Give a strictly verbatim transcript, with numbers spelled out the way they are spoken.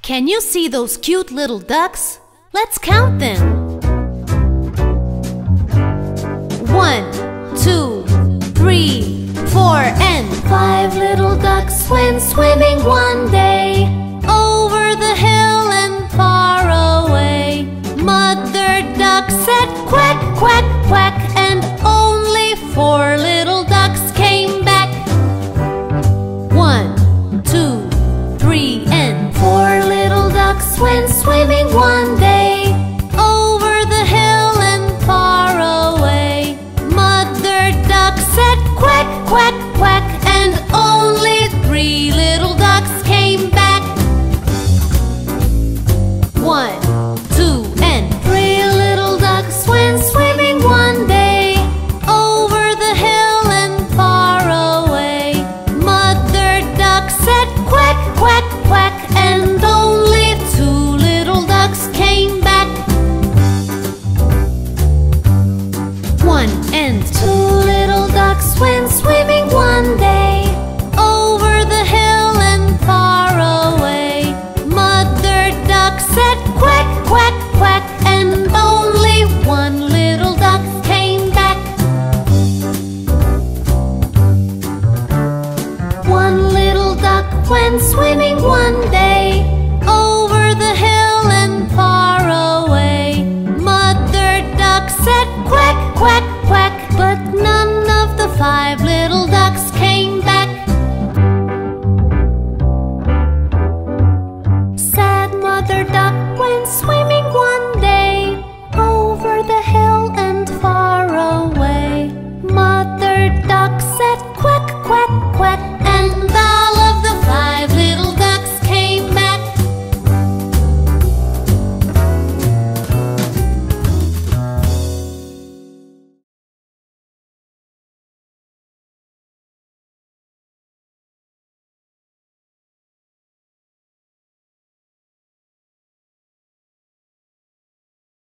Can you see those cute little ducks? Let's count them. One, two, three, four, and five little ducks went swimming one day over the hill and far away. Mother duck said quack, quack, quack, and only four little ducks came back. One, two, three, and four little ducks went swimming one day over the hill and far away. Mother duck said quack, quack, quack, and only three little ducks came back. One, two, and three little ducks went swimming one day over the hill and far away. Mother duck said quack, quack, quack, and only two little ducks came back. One and two little ducks went swimming one day over the hill and far away. Mother duck said quack, quack, quack, and only one little duck came back. One little duck went swimming one day over the hill and far away. Mother duck said quack, quack, quack, but none of the five